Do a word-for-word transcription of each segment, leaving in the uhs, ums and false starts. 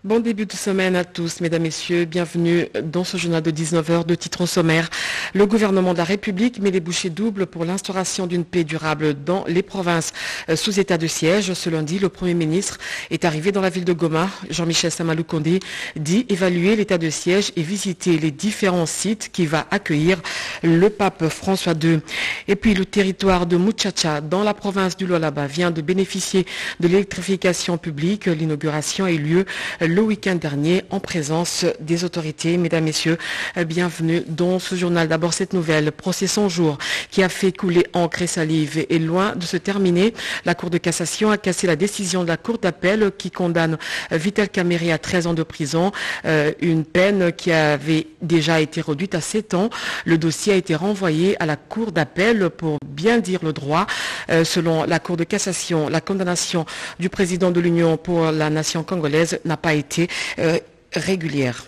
Bon début de semaine à tous, mesdames, messieurs. Bienvenue dans ce journal de dix-neuf heures de titre sommaire. Le gouvernement de la République met les bouchées doubles pour l'instauration d'une paix durable dans les provinces sous état de siège. Ce lundi, le Premier ministre est arrivé dans la ville de Goma. Jean-Michel Sama Lukonde dit évaluer l'état de siège et visiter les différents sites qui va accueillir le pape François deux. Et puis le territoire de Muchacha dans la province du Lualaba vient de bénéficier de l'électrification publique. L'inauguration a eu lieu le week-end dernier en présence des autorités. Mesdames, Messieurs, bienvenue dans ce journal. D'abord cette nouvelle, procès cent jours qui a fait couler encre et salive est loin de se terminer. La Cour de cassation a cassé la décision de la Cour d'appel qui condamne Vital Kamerhe à treize ans de prison, euh, une peine qui avait déjà été réduite à sept ans. Le dossier a été renvoyé à la Cour d'appel pour bien dire le droit. Euh, selon la Cour de cassation, la condamnation du président de l'Union pour la nation congolaise n'a pas été été euh, régulière.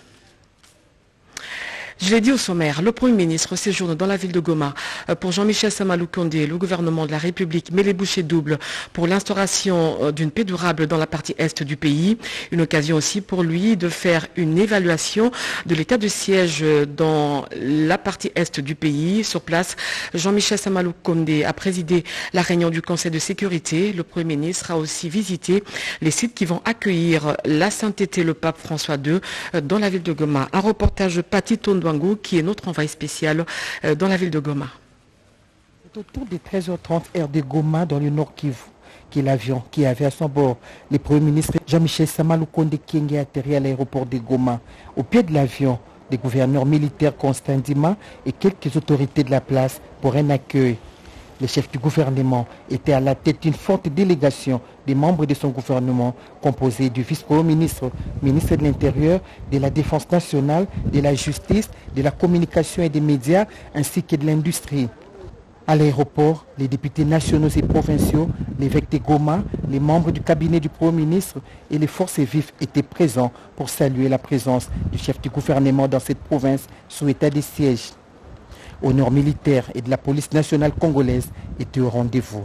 Je l'ai dit au sommaire, le Premier ministre séjourne dans la ville de Goma. Pour Jean-Michel Sama Lukonde, le gouvernement de la République met les bouchées doubles pour l'instauration d'une paix durable dans la partie est du pays. Une occasion aussi pour lui de faire une évaluation de l'état de siège dans la partie est du pays. Sur place, Jean-Michel Sama Lukonde a présidé la réunion du Conseil de sécurité. Le Premier ministre a aussi visité les sites qui vont accueillir la sainteté, le pape François deux, dans la ville de Goma. Un reportage Pati Tondo qui est notre envoyé spécial dans la ville de Goma. C'est autour de treize heures trente heure de Goma dans le Nord Kivu qui est l'avion qui avait à son bord le Premier ministre Jean-Michel Sama Lukonde qui est atterri à l'aéroport de Goma. Au pied de l'avion, des gouverneurs militaires Constant Dima et quelques autorités de la place pour un accueil. Le chef du gouvernement était à la tête d'une forte délégation des membres de son gouvernement composé du vice-premier ministre, ministre de l'Intérieur, de la Défense nationale, de la Justice, de la Communication et des médias, ainsi que de l'industrie. À l'aéroport, les députés nationaux et provinciaux, l'évêque de Goma, les membres du cabinet du Premier ministre et les forces vives étaient présents pour saluer la présence du chef du gouvernement dans cette province sous état de siège. Honneur militaire et de la police nationale congolaise étaient au rendez-vous.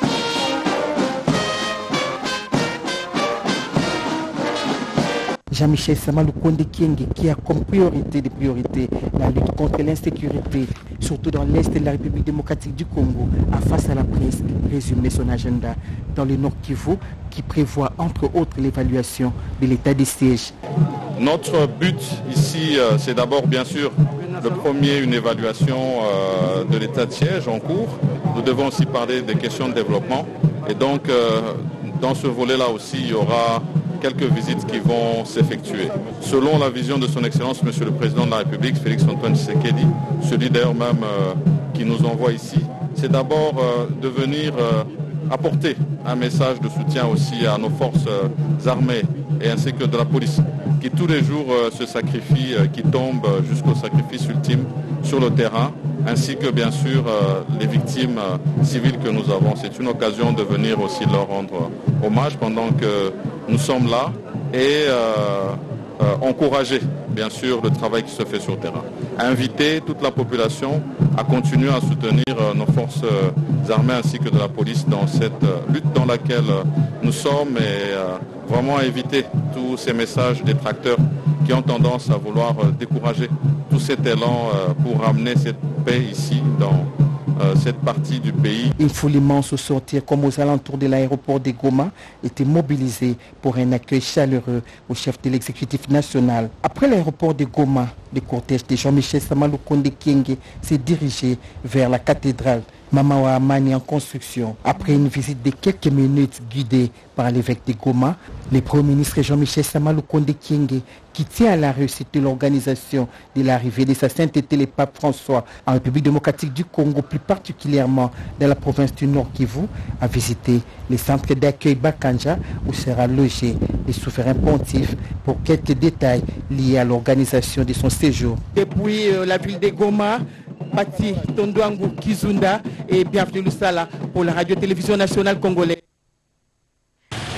Jean-Michel Sama Lukonde Kienge qui a comme priorité des priorités la lutte contre l'insécurité, surtout dans l'Est de la République démocratique du Congo, a face à la presse résumé son agenda dans le Nord Kivu qui prévoit entre autres l'évaluation de l'état des sièges. Notre but ici, c'est d'abord bien sûr le premier, une évaluation euh, de l'état de siège en cours. Nous devons aussi parler des questions de développement. Et donc, euh, dans ce volet-là aussi, il y aura quelques visites qui vont s'effectuer. Selon la vision de son Excellence, Monsieur le Président de la République, Félix Antoine Tshisekedi, celui d'ailleurs même euh, qui nous envoie ici, c'est d'abord euh, de venir euh, apporter un message de soutien aussi à nos forces euh, armées et ainsi que de la police, qui tous les jours euh, se sacrifient, euh, qui tombent euh, jusqu'au sacrifice ultime sur le terrain, ainsi que bien sûr euh, les victimes euh, civiles que nous avons. C'est une occasion de venir aussi leur rendre hommage pendant que nous sommes là et euh, euh, encourager bien sûr le travail qui se fait sur le terrain. Inviter toute la population à continuer à soutenir euh, nos forces euh, armées ainsi que de la police dans cette euh, lutte dans laquelle euh, nous sommes et euh, vraiment à éviter tous ces messages détracteurs qui ont tendance à vouloir euh, décourager tout cet élan euh, pour ramener cette paix ici dans euh, cette partie du pays. Une foule immense au sortir comme aux alentours de l'aéroport de Goma était mobilisée pour un accueil chaleureux au chef de l'exécutif national. Après l'aéroport de Goma, le cortège de Jean-Michel Sama Lukonde Kienge s'est dirigé vers la cathédrale Mamawa Amani en construction. Après une visite de quelques minutes guidée par l'évêque de Goma, le Premier ministre Jean-Michel Sama Lukonde Kienge, qui tient à la réussite de l'organisation de l'arrivée de sa sainteté le pape François en République démocratique du Congo, plus particulièrement dans la province du Nord Kivu, a visité le centre d'accueil Bakanja où sera logé le souverain pontife pour quelques détails liés à l'organisation de son séjour. Depuis euh, la ville de Goma, Pati Tondouangou Kizunda et bienvenue Lusala pour la radio-télévision nationale congolaise. Merci Pati.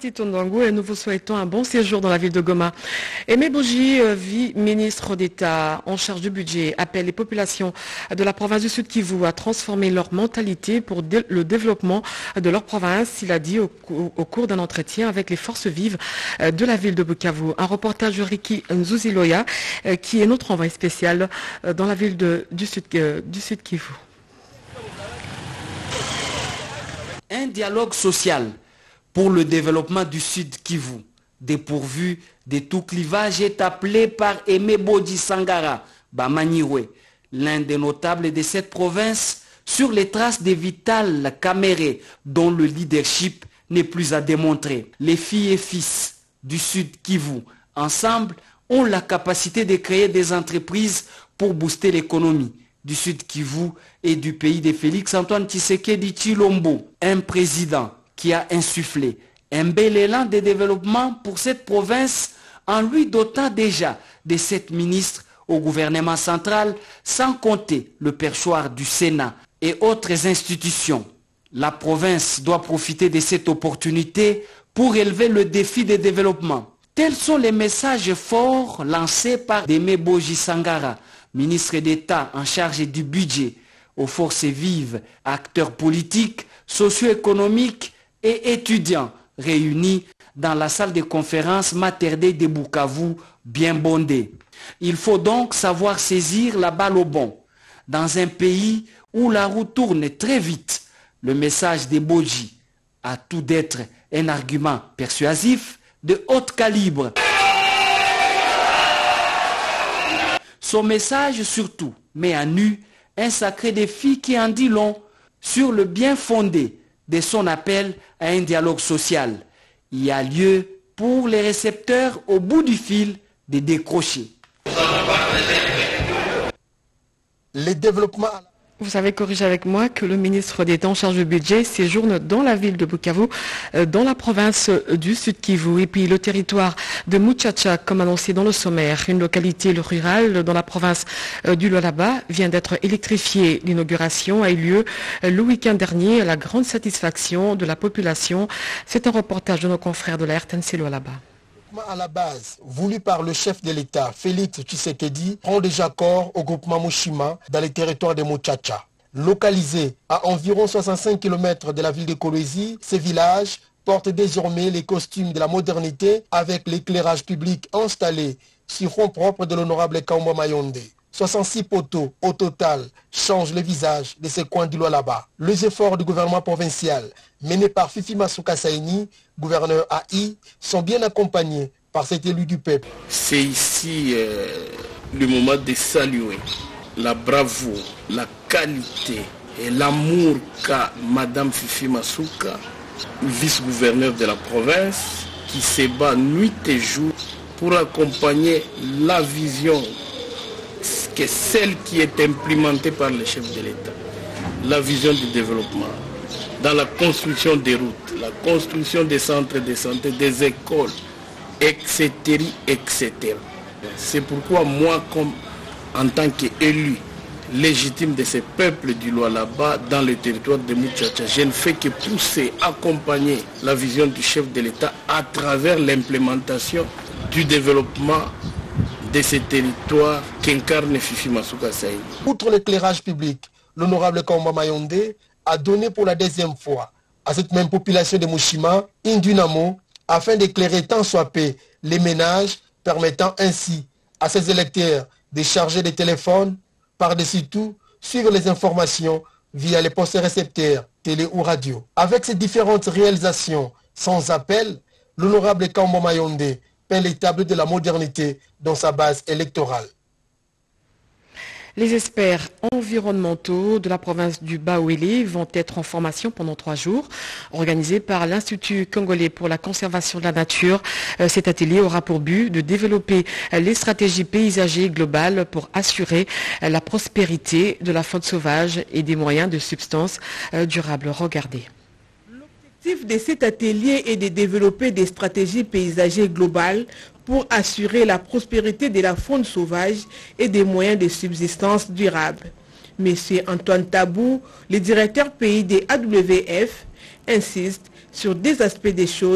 Pati Tondouangou et nous vous souhaitons un bon séjour dans la ville de Goma. Aimé Boji, vice-ministre d'État en charge du budget, appelle les populations de la province du Sud Kivu à transformer leur mentalité pour le développement de leur province. Il a dit au, au cours d'un entretien avec les forces vives de la ville de Bukavu. Un reportage de Riki Nzuziloya qui est notre envoyé spécial dans la ville de, du, Sud, du Sud Kivu. Un dialogue social pour le développement du Sud Kivu, dépourvu de tout clivage, est appelé par Aimé Boji Sangara Bamaniwe, l'un des notables de cette province, sur les traces de Vital Kamere, dont le leadership n'est plus à démontrer. Les filles et fils du Sud Kivu, ensemble, ont la capacité de créer des entreprises pour booster l'économie du Sud Kivu et du pays de Félix-Antoine Tshisekedi Tshilombo, un président qui a insufflé un bel élan de développement pour cette province en lui dotant déjà de sept ministres au gouvernement central, sans compter le perchoir du Sénat et autres institutions. La province doit profiter de cette opportunité pour élever le défi de développement. Tels sont les messages forts lancés par Aimé Boji Sangara, ministre d'État en charge du budget, aux forces vives, acteurs politiques, socio-économiques et étudiants réunis dans la salle de conférence Mater Dei de Bukavu, bien bondée. Il faut donc savoir saisir la balle au bon. Dans un pays où la roue tourne très vite, le message de Boji a tout d'être un argument persuasif de haut calibre. Son message surtout met à nu un sacré défi qui en dit long sur le bien fondé de son appel à un dialogue social. Il y a lieu pour les récepteurs au bout du fil de décrocher. Les développements... Vous avez corrigé avec moi que le ministre d'État en charge du budget séjourne dans la ville de Bukavu, dans la province du Sud Kivu. Et puis le territoire de Muchacha, comme annoncé dans le sommaire, une localité rurale dans la province du Lualaba, vient d'être électrifiée. L'inauguration a eu lieu le week-end dernier à la grande satisfaction de la population. C'est un reportage de nos confrères de la R T N C Lualaba. À la base, voulu par le chef de l'État, Félix Tshisekedi, prend déjà corps au groupement Mushima dans les territoires de Muchacha. Localisé à environ soixante-cinq kilomètres de la ville de Kolwezi, ce village porte désormais les costumes de la modernité avec l'éclairage public installé sur fond propre de l'honorable Kaumba Mayonde. soixante-six poteaux au total changent le visage de ce coin du Lualaba. Les efforts du gouvernement provincial menés par Fifi Masuka Saini, gouverneur A I, sont bien accompagnés par cet élu du peuple. C'est ici euh, le moment de saluer la bravoure, la qualité et l'amour qu'a Madame Fifi Masuka, vice-gouverneur de la province, qui se bat nuit et jour pour accompagner la vision que celle qui est implémentée par le chef de l'État, la vision du développement, dans la construction des routes, la construction des centres de santé, des écoles, et cetera et cetera. C'est pourquoi moi, comme en tant qu'élu légitime de ce peuple du Lualaba dans le territoire de Muchacha, je ne fais que pousser, accompagner la vision du chef de l'État à travers l'implémentation du développement de ces territoires qu'incarne Fifi Masuka Saini. Outre l'éclairage public, l'honorable Kaumba Mayonde a donné pour la deuxième fois à cette même population de Mushima une dynamo afin d'éclairer tant soit peu les ménages, permettant ainsi à ses électeurs de charger des téléphones, par-dessus tout, suivre les informations via les postes récepteurs, télé ou radio. Avec ces différentes réalisations sans appel, l'honorable Kaumba Mayonde peint les tableaux de la modernité dans sa base électorale. Les experts environnementaux de la province du Bawele vont être en formation pendant trois jours, organisé par l'Institut congolais pour la conservation de la nature. Cet atelier aura pour but de développer les stratégies paysagères globales pour assurer la prospérité de la faune sauvage et des moyens de subsistance durables. Regardez. L'objectif de cet atelier est de développer des stratégies paysagères globales pour assurer la prospérité de la faune sauvage et des moyens de subsistance durables. Monsieur Antoine Tabou, le directeur pays des A W F, insiste sur des aspects des choses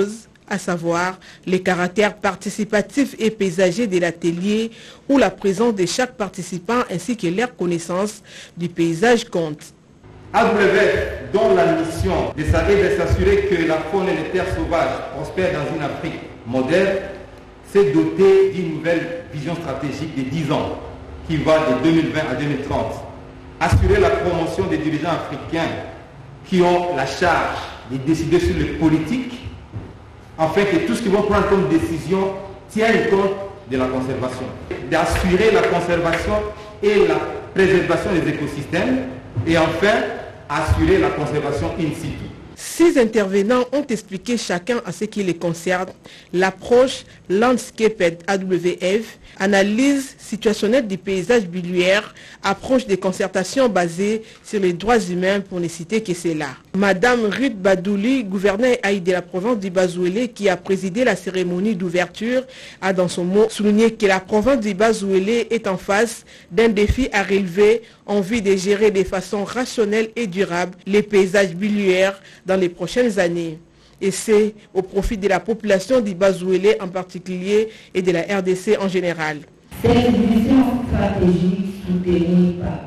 à savoir les caractères participatifs et paysagers de l'atelier où la présence de chaque participant ainsi que leur connaissance du paysage compte. A W F, dont la mission est de s'assurer que la faune et les terres sauvages prospèrent dans une Afrique moderne, s'est doté d'une nouvelle vision stratégique de dix ans qui va de deux mille vingt à deux mille trente. Assurer la promotion des dirigeants africains qui ont la charge de décider sur les politiques, afin que tout ce qu'ils vont prendre comme décision tienne compte de la conservation. D'assurer la conservation et la préservation des écosystèmes et enfin assurer la conservation in situ. Six intervenants ont expliqué chacun à ce qui les concerne l'approche Landscape A W F, analyse situationnelle du paysage biliaire, approche des concertations basées sur les droits humains pour ne citer que cela. Madame Ruth Badouli, gouverneure de la province du Bas-Ouélé qui a présidé la cérémonie d'ouverture, a dans son mot souligné que la province du Bas-Ouélé est en face d'un défi à relever en vue de gérer de façon rationnelle et durable les paysages biliaires dans les prochaines années. Et c'est au profit de la population du Bas-Ouélé en particulier et de la R D C en général. Cette vision stratégique soutenue par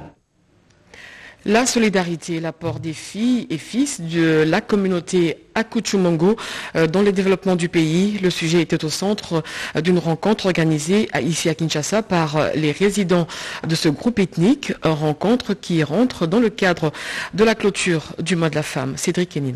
la solidarité et l'apport des filles et fils de la communauté Akuchumongo dans le développement du pays. Le sujet était au centre d'une rencontre organisée ici à Kinshasa par les résidents de ce groupe ethnique, une rencontre qui rentre dans le cadre de la clôture du mois de la femme. Cédric Kenina.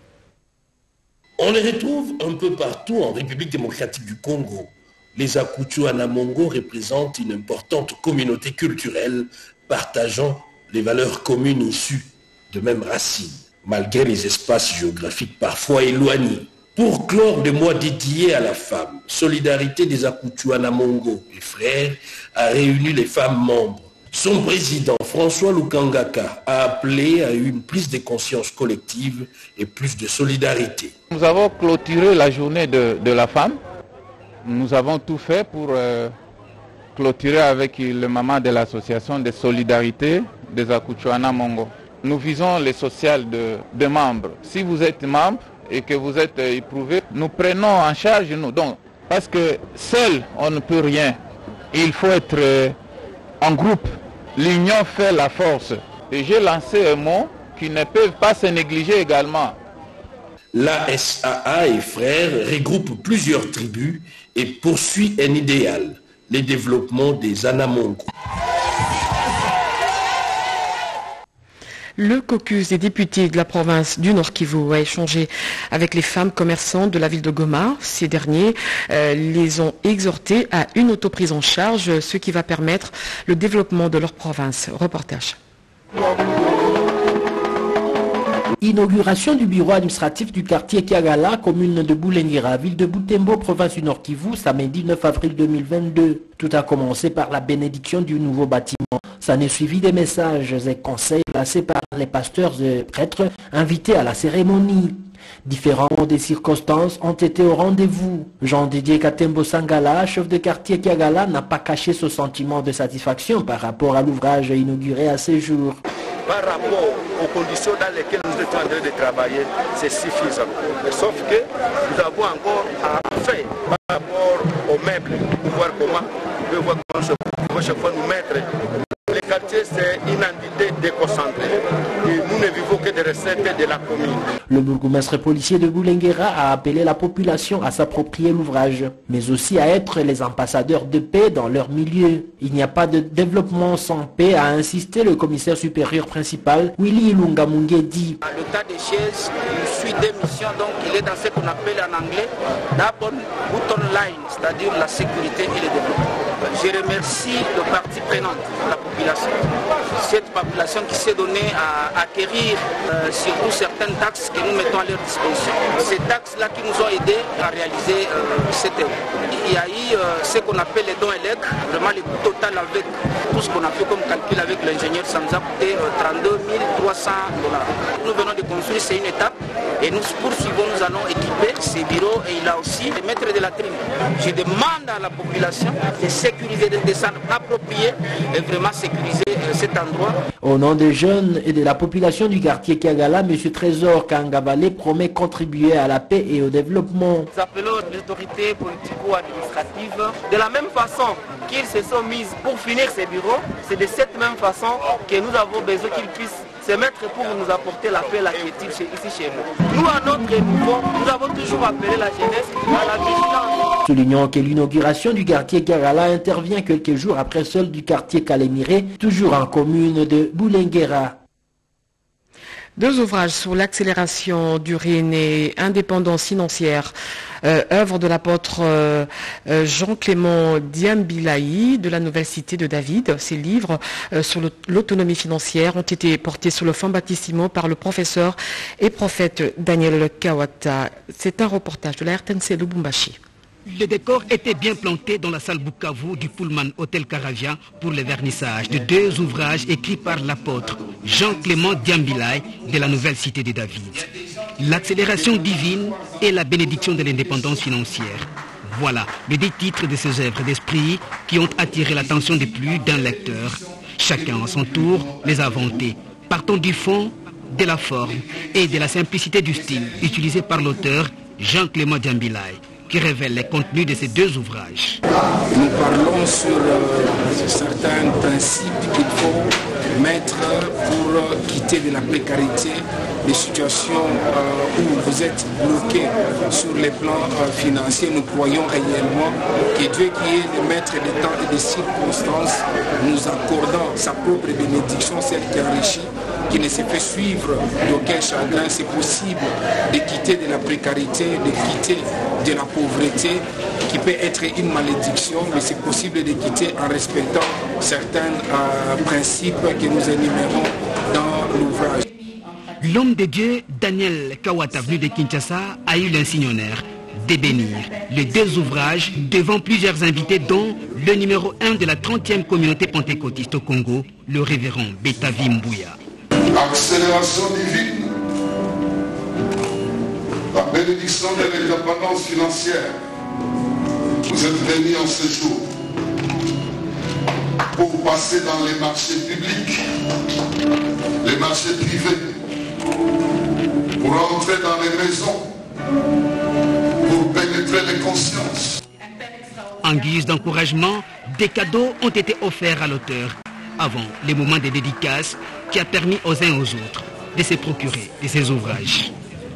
On les retrouve un peu partout en République démocratique du Congo. Les Akuchuanamongo représentent une importante communauté culturelle partageant les valeurs communes issues de mêmes racines, malgré les espaces géographiques parfois éloignés. Pour clore le mois dédié à la femme, Solidarité des Akuchuanamongo et frères a réuni les femmes membres. Son président, François Lukangaka, a appelé à une prise de conscience collective et plus de solidarité. Nous avons clôturé la journée de, de la femme. Nous avons tout fait pour euh, clôturer avec le maman de l'association de solidarité des Akuchuanamongo. Nous visons les sociales de, de membres. Si vous êtes membre et que vous êtes éprouvé, nous prenons en charge nous. Donc, parce que seul on ne peut rien. Il faut être euh, en groupe. L'union fait la force. Et j'ai lancé un mot qui ne peut pas se négliger également. L'A S A A et frères regroupe plusieurs tribus et poursuit un idéal, le développement des Anamongo. Le caucus des députés de la province du Nord Kivu a échangé avec les femmes commerçantes de la ville de Goma. Ces derniers euh, les ont exhortés à une autoprise en charge, ce qui va permettre le développement de leur province. Reportage. Inauguration du bureau administratif du quartier Kiagala, commune de Boulenguera, ville de Butembo, province du Nord Kivu, samedi neuf avril deux mille vingt-deux. Tout a commencé par la bénédiction du nouveau bâtiment. Ça n'est suivi des messages et conseils placés par les pasteurs et prêtres invités à la cérémonie. Différents des circonstances ont été au rendez-vous. Jean-Didier Katembo Sangala, chef de quartier Kiagala, n'a pas caché ce sentiment de satisfaction par rapport à l'ouvrage inauguré à ces jours. Par rapport aux conditions dans lesquelles nous étions en train de travailler, c'est suffisant. Sauf que nous avons encore à faire par rapport aux meubles, pour voir comment, pour voir comment chaque fois nous mettre. Le quartier, c'est une entité déconcentrée. Et nous ne vivons que des recettes de la commune. Le bourgmestre policier de Boulenguera a appelé la population à s'approprier l'ouvrage, mais aussi à être les ambassadeurs de paix dans leur milieu. Il n'y a pas de développement sans paix, a insisté le commissaire supérieur principal, Willy Ilunga Mungedi. Le tas des chaises, il suit des missions, donc il est dans ce qu'on appelle en anglais d'abord bottom line, c'est-à-dire la sécurité et le développement. Je remercie le parti prenant, la population. Cette population qui s'est donnée à acquérir euh, surtout certaines taxes que nous mettons à leur disposition. Ces taxes-là qui nous ont aidés à réaliser euh, cette œuvre. Il y a eu euh, ce qu'on appelle les dons et legs. Vraiment le coût total avec tout ce qu'on a fait comme calcul avec l'ingénieur, ça nous a coûté euh, trente-deux mille trois cents dollars. Nous venons de construire, c'est une étape et nous poursuivons, nous allons équiper ses bureaux et il a aussi les maîtres de la tribune. Je demande à la population de sécuriser, de descendre approprié et vraiment sécuriser euh, cet endroit. Au nom des jeunes et de la population du quartier Kiagala, M. Trésor Kangabale promet contribuer à la paix et au développement. Nous appelons les autorités politico-administratives de la même façon qu'ils se sont mis pour finir ces bureaux, c'est de cette même façon que nous avons besoin qu'ils puissent se mettre pour nous apporter la paix, la quiétude ici chez nous. Nous, à notre niveau, nous avons toujours appelé la jeunesse à la vigilance. Soulignons que l'inauguration du quartier Kiagala intervient quelques jours après celle du quartier Kalémiré, toujours en commune de Boulenguera. Deux ouvrages sur l'accélération d'urine et indépendance financière, euh, œuvre de l'apôtre euh, Jean-Clément Diambilaï de la Nouvelle Cité de David. Ces livres euh, sur l'autonomie financière ont été portés sous le fond baptismaux par le professeur et prophète Daniel Kawata. C'est un reportage de la R T N C Lubumbashi. Le décor était bien planté dans la salle Bukavu du Pullman Hôtel Caravia pour le vernissage de deux ouvrages écrits par l'apôtre Jean-Clément Diambilaï de la Nouvelle Cité de David. L'accélération divine et la bénédiction de l'indépendance financière. Voilà les deux titres de ces œuvres d'esprit qui ont attiré l'attention de plus d'un lecteur. Chacun à son tour les a vantés, partant du fond, de la forme et de la simplicité du style utilisé par l'auteur Jean-Clément Diambilaï, qui révèle les contenus de ces deux ouvrages. Nous parlons sur euh, certains principes qu'il faut mettre pour euh, quitter de la précarité, des situations euh, où vous êtes bloqué sur les plans euh, financiers. Nous croyons réellement que Dieu qui est le maître des temps et des circonstances, nous accordant sa propre bénédiction, celle qui enrichit, qui ne se fait suivre d'aucun chagrin. C'est possible de quitter de la précarité, de quitter de la pauvreté, qui peut être une malédiction, mais c'est possible de quitter en respectant certains euh, principes que nous énumérons dans l'ouvrage. L'homme de Dieu, Daniel Kawata, venu de Kinshasa, a eu l'insigne honneur de bénir les deux ouvrages devant plusieurs invités, dont le numéro un de la trentième communauté pentecôtiste au Congo, le révérend Betavi Mbouya. Accélération divine, la bénédiction de l'indépendance financière. Vous êtes venus en ce jour pour passer dans les marchés publics, les marchés privés, pour entrer dans les maisons, pour pénétrer les consciences. En guise d'encouragement, des cadeaux ont été offerts à l'auteur avant les moments de dédicaces qui a permis aux uns aux autres de se procurer de ces ouvrages.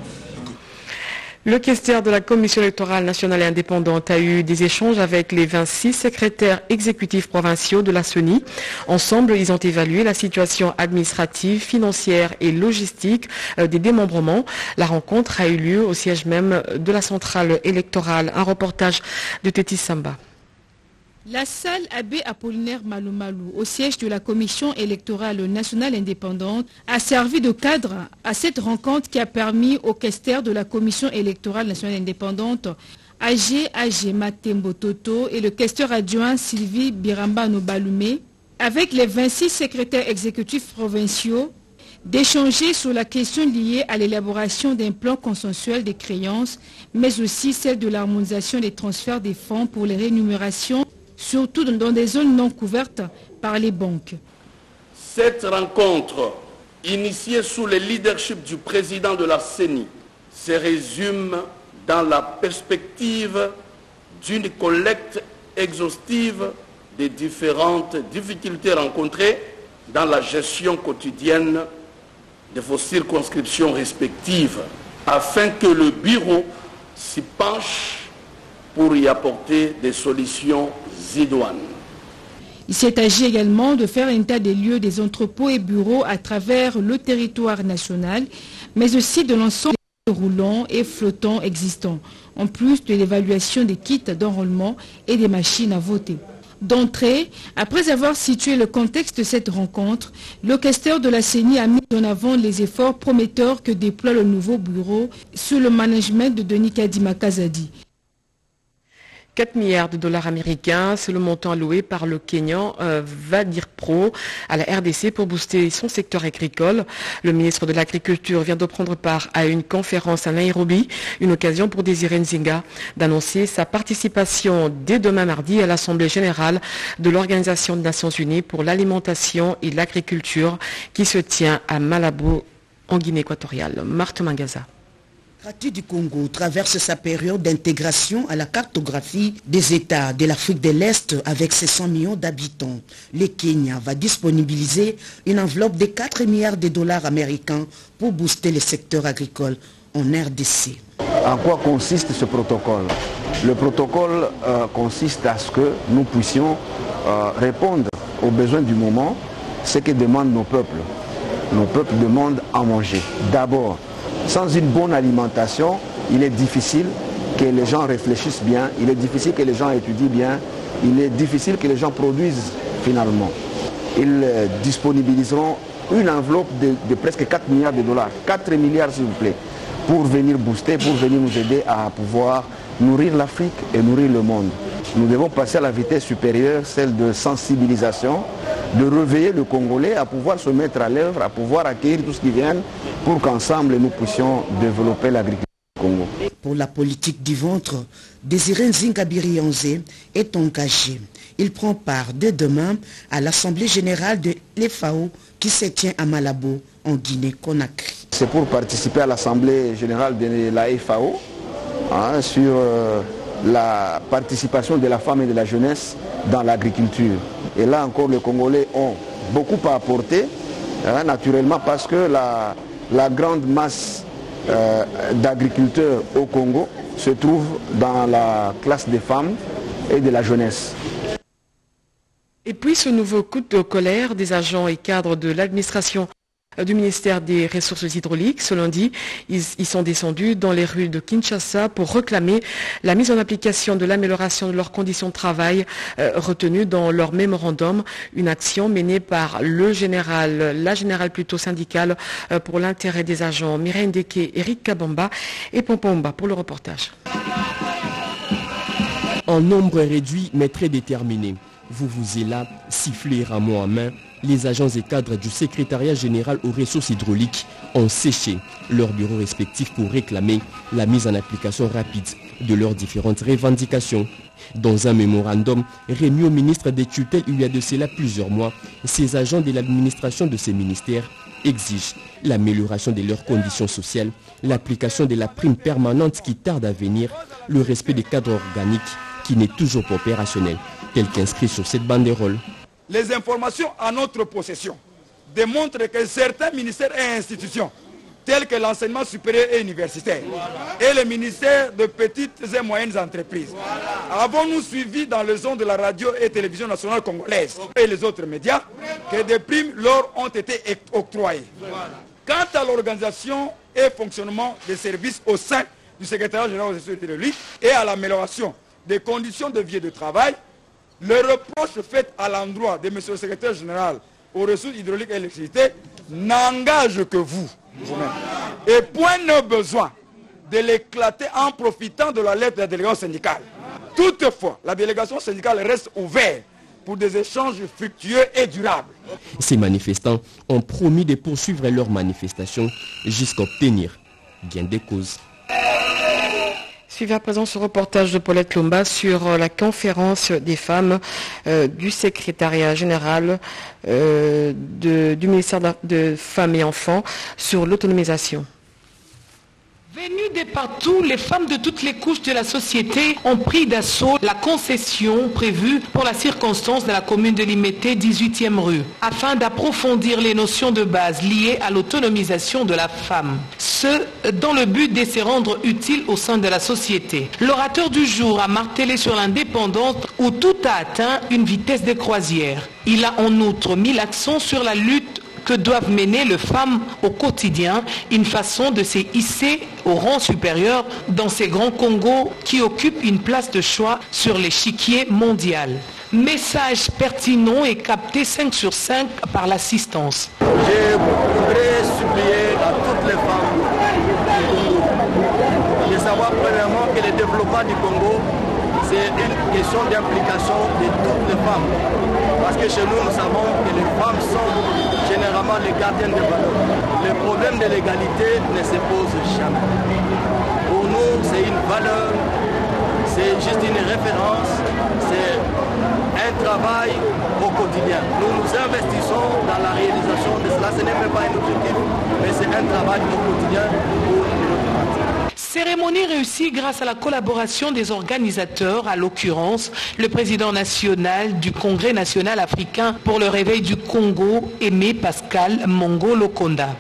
Le questeur de la Commission électorale nationale et indépendante a eu des échanges avec les vingt-six secrétaires exécutifs provinciaux de la C E N I. Ensemble, ils ont évalué la situation administrative, financière et logistique des démembrements. La rencontre a eu lieu au siège même de la centrale électorale. Un reportage de Tétis Samba. La salle Abbé Apollinaire Maloumalou, au siège de la Commission électorale nationale indépendante, a servi de cadre à cette rencontre qui a permis au questeur de la Commission électorale nationale indépendante, A G A G Matembo Toto, et le questeur adjoint Sylvie Birambano Baloumé, avec les vingt-six secrétaires exécutifs provinciaux, d'échanger sur la question liée à l'élaboration d'un plan consensuel des créances, mais aussi celle de l'harmonisation des transferts des fonds pour les rémunérations, surtout dans des zones non couvertes par les banques. Cette rencontre, initiée sous le leadership du président de la C E N I, se résume dans la perspective d'une collecte exhaustive des différentes difficultés rencontrées dans la gestion quotidienne de vos circonscriptions respectives, afin que le bureau s'y penche pour y apporter des solutions idoines. Il s'est agi également de faire un état des lieux des entrepôts et bureaux à travers le territoire national, mais aussi de l'ensemble des roulants et flottants existants, en plus de l'évaluation des kits d'enrôlement et des machines à voter. D'entrée, après avoir situé le contexte de cette rencontre, le questeur de la C E N I a mis en avant les efforts prometteurs que déploie le nouveau bureau sous le management de Denis Kadima Kazadi. quatre milliards de dollars américains, c'est le montant alloué par le Kenyan euh, Vadirpro à la R D C pour booster son secteur agricole. Le ministre de l'Agriculture vient de prendre part à une conférence à Nairobi, une occasion pour Désiré Nzinga d'annoncer sa participation dès demain mardi à l'Assemblée générale de l'Organisation des Nations Unies pour l'alimentation et l'agriculture qui se tient à Malabo en Guinée équatoriale. Marthe Mangaza. L'État du Congo traverse sa période d'intégration à la cartographie des États de l'Afrique de l'Est avec ses cent millions d'habitants. Le Kenya va disponibiliser une enveloppe de quatre milliards de dollars américains pour booster le secteur agricole en R D C. En quoi consiste ce protocole? Le protocole euh, consiste à ce que nous puissions euh, répondre aux besoins du moment, ce que demandent nos peuples. Nos peuples demandent à manger. D'abord, sans une bonne alimentation, il est difficile que les gens réfléchissent bien, il est difficile que les gens étudient bien, il est difficile que les gens produisent finalement. Ils euh, disponibiliseront une enveloppe de, de presque quatre milliards de dollars, quatre milliards s'il vous plaît, pour venir booster, pour venir nous aider à pouvoir nourrir l'Afrique et nourrir le monde. Nous devons passer à la vitesse supérieure, celle de sensibilisation, de réveiller le Congolais à pouvoir se mettre à l'œuvre, à pouvoir accueillir tout ce qui vient pour qu'ensemble nous puissions développer l'agriculture au Congo. Pour la politique du ventre, Désiré Nzinga Birionze est engagé. Il prend part dès demain à l'Assemblée générale de l'E F A O qui se tient à Malabo en Guinée-Conakry. C'est pour participer à l'Assemblée générale de la F A O hein, sur euh, la participation de la femme et de la jeunesse dans l'agriculture. Et là encore, les Congolais ont beaucoup à apporter, hein, naturellement parce que la, la grande masse euh, d'agriculteurs au Congo se trouve dans la classe des femmes et de la jeunesse. Et puis ce nouveau coup de colère des agents et cadres de l'administration du ministère des Ressources hydrauliques. Ce lundi, ils, ils sont descendus dans les rues de Kinshasa pour réclamer la mise en application de l'amélioration de leurs conditions de travail euh, retenues dans leur mémorandum, une action menée par le général, la générale plutôt syndicale euh, pour l'intérêt des agents. Mireille Ndeke, Eric Kabamba et Pompomba pour le reportage. En nombre réduit mais très déterminé, vous vous êtes là, sifflez rameau en main. Les agents et cadres du secrétariat général aux ressources hydrauliques ont séché leurs bureaux respectifs pour réclamer la mise en application rapide de leurs différentes revendications. Dans un mémorandum remis au ministre des tutelles il y a de cela plusieurs mois, ces agents de l'administration de ces ministères exigent l'amélioration de leurs conditions sociales, l'application de la prime permanente qui tarde à venir, le respect des cadres organiques qui n'est toujours pas opérationnel, tel qu'inscrit sur cette banderole. Les informations à notre possession démontrent que certains ministères et institutions, tels que l'enseignement supérieur et universitaire, et le ministère de petites et moyennes entreprises, avons-nous suivi dans les ondes de la radio et télévision nationale congolaise et les autres médias que des primes leur ont été octroyées. Quant à l'organisation et fonctionnement des services au sein du secrétariat général des ressources hydrauliques et à l'amélioration des conditions de vie et de travail, le reproche fait à l'endroit de M. le secrétaire général aux ressources hydrauliques et électricité n'engage que vous, vous-même. Et point ne besoin de l'éclater en profitant de la lettre de la délégation syndicale. Toutefois, la délégation syndicale reste ouverte pour des échanges fructueux et durables. Ces manifestants ont promis de poursuivre leur manifestation jusqu'à obtenir gain de cause. Suivez à présent ce reportage de Paulette Lomba sur la conférence des femmes euh, du secrétariat général euh, de, du ministère de, de Femmes et Enfants sur l'autonomisation. Venues de partout, les femmes de toutes les couches de la société ont pris d'assaut la concession prévue pour la circonstance de la commune de Limete, dix-huitième rue, afin d'approfondir les notions de base liées à l'autonomisation de la femme. Ce, dans le but de se rendre utile au sein de la société. L'orateur du jour a martelé sur l'indépendance où tout a atteint une vitesse de croisière. Il a en outre mis l'accent sur la lutte que doivent mener les femmes au quotidien, une façon de se hisser au rang supérieur dans ces grands Congos qui occupent une place de choix sur l'échiquier mondial. Message pertinent et capté cinq sur cinq par l'assistance. Je voudrais supplier à toutes les femmes du Congo de savoir premièrement que le développement du Congo, c'est une question d'implication de toutes les femmes. Parce que chez nous, nous savons que les femmes sont généralement les gardiennes des valeurs. Le problème de l'égalité ne se pose jamais. Pour nous, c'est une valeur, c'est juste une référence, c'est un travail au quotidien. Nous nous investissons dans la réalisation de cela. Ce n'est même pas un objectif, mais c'est un travail au quotidien pour notre parti. Cérémonie réussie grâce à la collaboration des organisateurs, à l'occurrence le président national du Congrès national africain pour le réveil du Congo, Aimé Pascal Mongo Lokonda.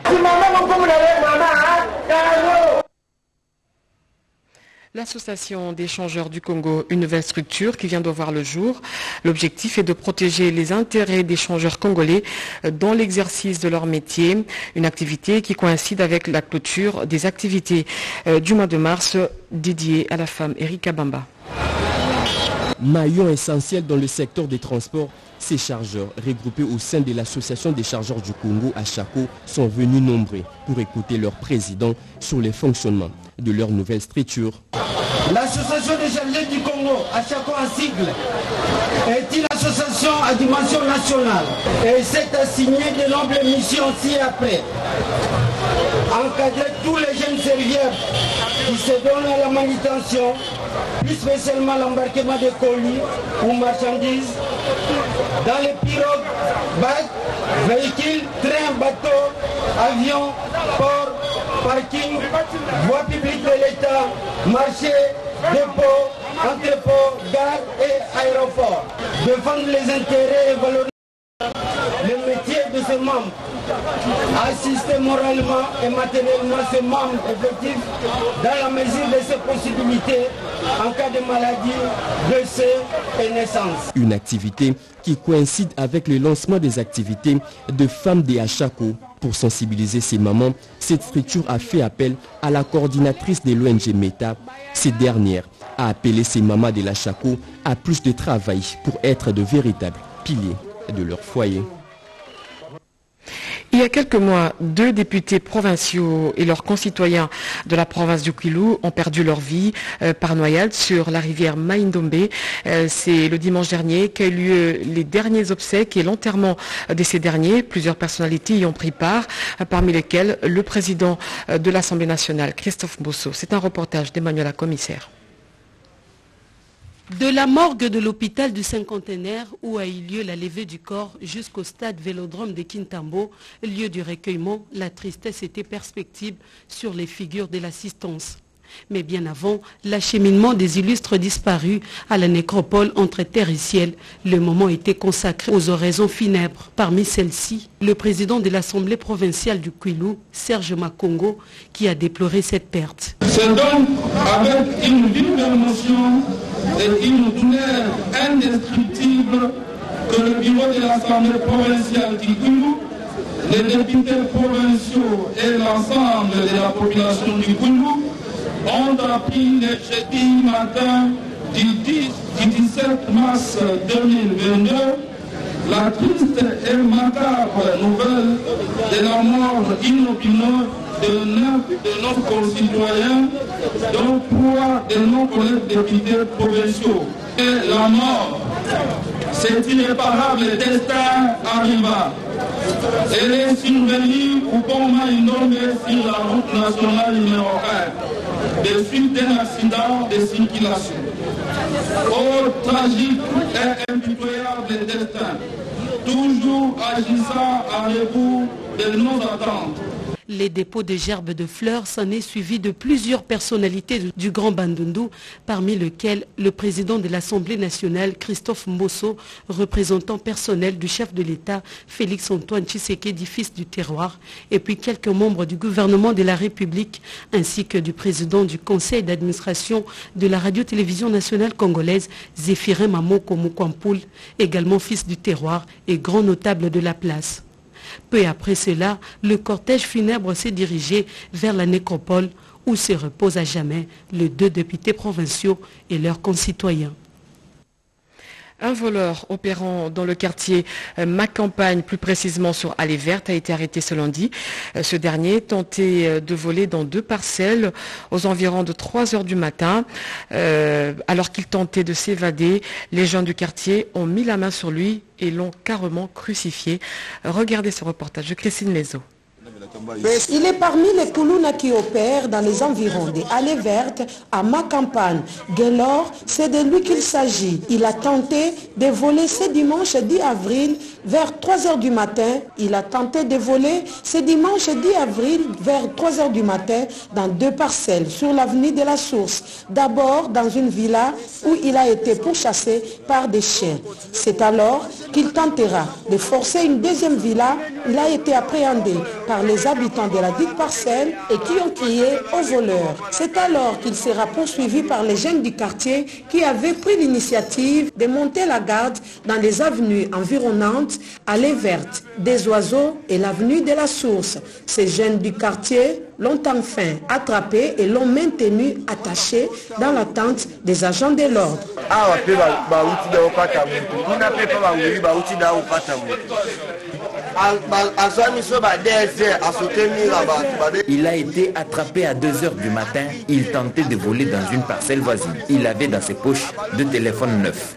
L'association d'échangeurs du Congo, une nouvelle structure qui vient de voir le jour. L'objectif est de protéger les intérêts des échangeurs congolais dans l'exercice de leur métier, une activité qui coïncide avec la clôture des activités du mois de mars dédiées à la femme Erika Bamba. Maillon essentiel dans le secteur des transports, ces chargeurs, regroupés au sein de l'association des chargeurs du Congo, Achako, sont venus nombreux pour écouter leur président sur les fonctionnements de leur nouvelle structure. L'association des chargeurs du Congo, Achako en sigle, est une association à dimension nationale et s'est assignée de nobles missions ci-après. Encadrer tous les jeunes servieurs qui se donnent à la manutention, plus spécialement l'embarquement de colis ou marchandises, dans les pirogues, bacs, véhicules, trains, bateaux, avions, ports, parking, voies publiques de l'État, marchés, dépôts, entrepôts, gares et aéroports. Défendre les intérêts et valoriser le métier de ces membres, assister moralement et matériellement ces membres effectifs dans la mesure de ses possibilités en cas de maladie, décès et naissance. Une activité qui coïncide avec le lancement des activités de femmes des Achako. Pour sensibiliser ces mamans, cette structure a fait appel à la coordinatrice de l'O N G META. Cette dernière a appelé ces mamans de l'Achako à plus de travail pour être de véritables piliers de leur foyer. Il y a quelques mois, deux députés provinciaux et leurs concitoyens de la province du Kwilu ont perdu leur vie euh, par noyade sur la rivière Mai-Ndombe. Euh, C'est le dimanche dernier qu'a eu lieu les derniers obsèques et l'enterrement de ces derniers. Plusieurs personnalités y ont pris part, euh, parmi lesquelles le président euh, de l'Assemblée nationale, Christophe Mbosso. C'est un reportage d'Emmanuela Commissaire. De la morgue de l'hôpital du Cinquantenaire où a eu lieu la levée du corps jusqu'au stade Vélodrome de Kintambo, lieu du recueillement, la tristesse était perspective sur les figures de l'assistance. Mais bien avant, l'acheminement des illustres disparus à la nécropole entre terre et ciel, le moment était consacré aux oraisons funèbres. Parmi celles-ci, le président de l'Assemblée provinciale du Kwilu, Serge Makongo, qui a déploré cette perte. C'est donc avec une vive émotion et une douleur indescriptible que le bureau de l'Assemblée provinciale du Kwilu, les députés provinciaux et l'ensemble de la population du Kwilu ont appris le jeudi matin du dix-sept mars deux mille vingt-deux la triste et macabre nouvelle de la mort inopineuse de neuf de nos concitoyens, dont trois de nos collègues députés provinciaux. Et la mort, cet irréparable destin arriva. Elle est survenue au pont Mai-Ndombe sur la route nationale numéro un, de suite d'un accident de circulation. Oh, tragique et impitoyable destin, toujours agissant à rebours de nos attentes. Les dépôts de gerbes de fleurs s'en est suivi de plusieurs personnalités du Grand Bandundu, parmi lesquelles le président de l'Assemblée nationale, Christophe Mbosso, représentant personnel du chef de l'État, Félix-Antoine Tshisekedi, fils du terroir, et puis quelques membres du gouvernement de la République, ainsi que du président du conseil d'administration de la radio-télévision nationale congolaise, Zéphirin Mamoko Mukwampoul, également fils du terroir et grand notable de la place. Peu après cela, le cortège funèbre s'est dirigé vers la nécropole où se reposent à jamais les deux députés provinciaux et leurs concitoyens. Un voleur opérant dans le quartier Ma Campagne, plus précisément sur Allée Verte, a été arrêté ce lundi. Ce dernier tentait de voler dans deux parcelles aux environs de trois heures du matin. Euh, alors qu'il tentait de s'évader, les gens du quartier ont mis la main sur lui et l'ont carrément crucifié. Regardez ce reportage de Christine Lezo. Il est parmi les Koulouna qui opèrent dans les environs des Allées Vertes à Ma Campagne. Gaylor, c'est de lui qu'il s'agit. Il a tenté de voler ce dimanche dix avril vers trois heures du matin. Il a tenté de voler ce dimanche dix avril vers trois heures du matin dans deux parcelles sur l'avenue de la Source. D'abord dans une villa où il a été pourchassé par des chiens. C'est alors qu'il tentera de forcer une deuxième villa. Il a été appréhendé par les habitants de la dite parcelle et qui ont crié au voleur. C'est alors qu'il sera poursuivi par les jeunes du quartier qui avaient pris l'initiative de monter la garde dans les avenues environnantes, Allée Verte, des Oiseaux et l'avenue de la Source. Ces jeunes du quartier l'ont enfin attrapé et l'ont maintenu attaché dans l'attente des agents de l'ordre. Il a été attrapé à deux heures du matin. Il tentait de voler dans une parcelle voisine. Il avait dans ses poches deux téléphones neufs.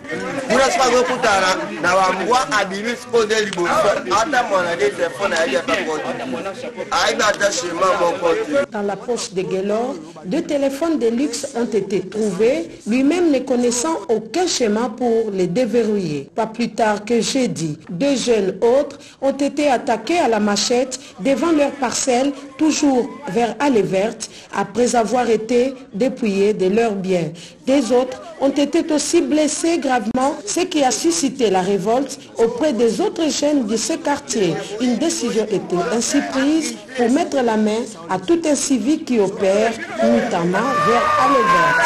Dans la poche de Gaylor, deux téléphones de luxe ont été trouvés, lui-même ne connaissant aucun schéma pour les déverrouiller. Pas plus tard que jeudi, deux jeunes autres ont été attaqués à la machette devant leur parcelle, toujours vers Allée Verte, après avoir été dépouillés de leurs biens. Des autres ont été aussi blessés gravement, ce qui a suscité la révolte auprès des autres jeunes de ce quartier. Une décision était ainsi prise pour mettre la main à tout un civil qui opère, notamment vers Allée Verte.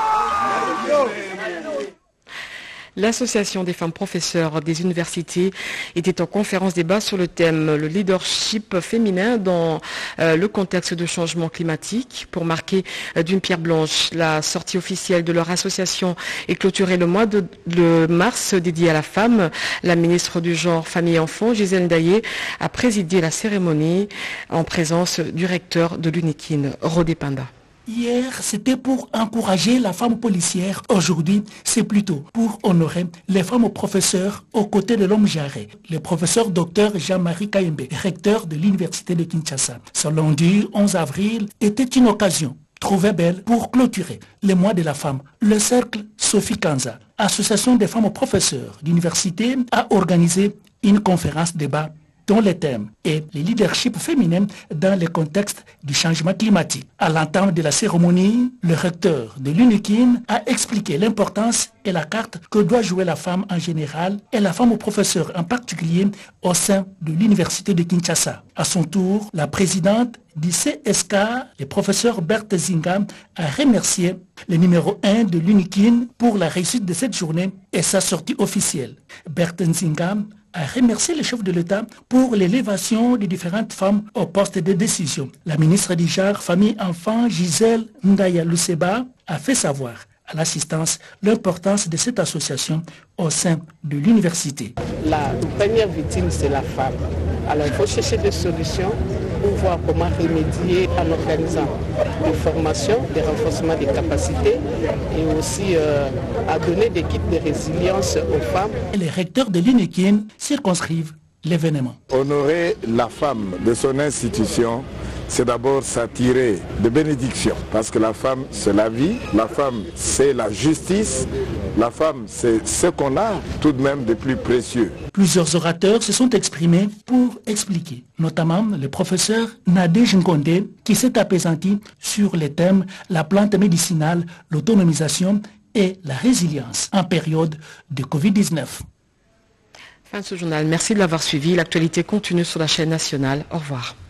L'Association des femmes professeurs des universités était en conférence débat sur le thème le leadership féminin dans euh, le contexte de changement climatique. Pour marquer euh, d'une pierre blanche la sortie officielle de leur association et clôturer le mois de, de mars dédié à la femme, la ministre du Genre, Famille et Enfants, Gisèle Ndaye, a présidé la cérémonie en présence du recteur de l'UNIKIN, Rodé Panda. Hier, c'était pour encourager la femme policière. Aujourd'hui, c'est plutôt pour honorer les femmes professeurs aux côtés de l'homme jarré. Le professeur docteur Jean-Marie Kayembe, recteur de l'université de Kinshasa. Ce lundi onze avril était une occasion trouvée belle pour clôturer le mois de la femme. Le cercle Sophie Kanza, association des femmes professeurs d'université, a organisé une conférence débat dont le thème est le leadership féminin dans le contexte du changement climatique. À l'entame de la cérémonie, le recteur de l'UNIKIN a expliqué l'importance et la carte que doit jouer la femme en général et la femme au professeur en particulier au sein de l'université de Kinshasa. À son tour, la présidente du C S K, le professeur Berthe Zinga, a remercié le numéro un de l'UNIKIN pour la réussite de cette journée et sa sortie officielle. Berthe Zinga a remercié le chef de l'État pour l'élévation des différentes femmes au poste de décision. La ministre du Genre, Famille, Enfants, Gisèle Ndaye Luseba, a fait savoir à l'assistance l'importance de cette association au sein de l'université. La première victime, c'est la femme. Alors il faut chercher des solutions pour voir comment remédier en organisant des formations, des renforcements des capacités et aussi euh, à donner des kits de résilience aux femmes. Les recteurs de l'UNIKIN circonscrivent l'événement. Honorer la femme de son institution, c'est d'abord s'attirer de bénédictions. Parce que la femme, c'est la vie, la femme, c'est la justice, la femme, c'est ce qu'on a tout de même de plus précieux. Plusieurs orateurs se sont exprimés pour expliquer, notamment le professeur Nadej Nkonde, qui s'est apaisanti sur les thèmes la plante médicinale, l'autonomisation et la résilience en période de covid dix-neuf. Fin de ce journal. Merci de l'avoir suivi. L'actualité continue sur la chaîne nationale. Au revoir.